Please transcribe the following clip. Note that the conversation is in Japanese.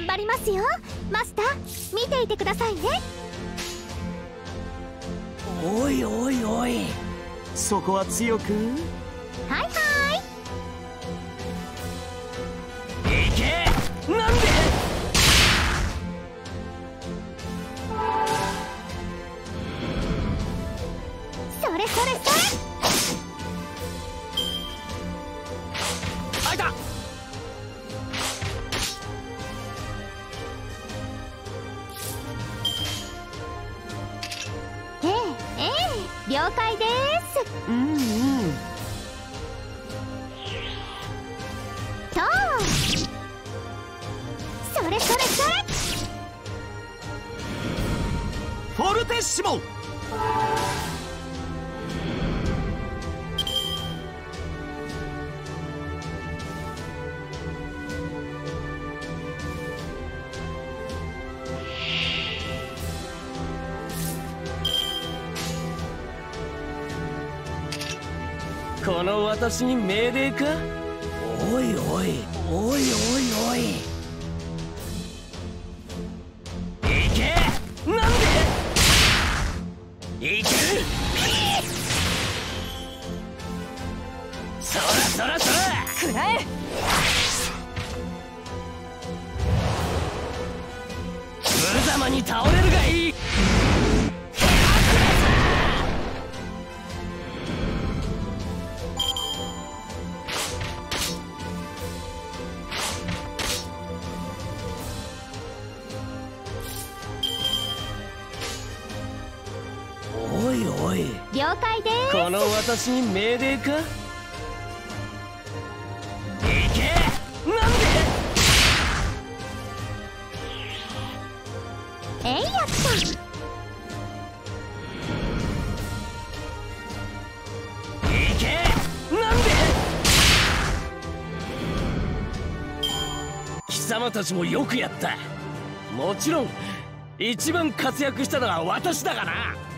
頑張りますよ。マスター、見ていてくださいね。 おいおいおい、そこは強く。 はいはい。 いけ。なんで。 それそれそれ。 あいた。 了解です。 うんうん。 とそれそれそれ。 フォルテッシモ。この私に命令か。おいおいおいおいおい。いけ。なんで。いける。そらそらそら。 くらえ。 無様に倒れるがいい。おいおい。 了解です。 この私に命令か。いけ。なんで。 えいやった。 いけ。なんで。貴様たちもよくやった。もちろん一番活躍したのは私だがな。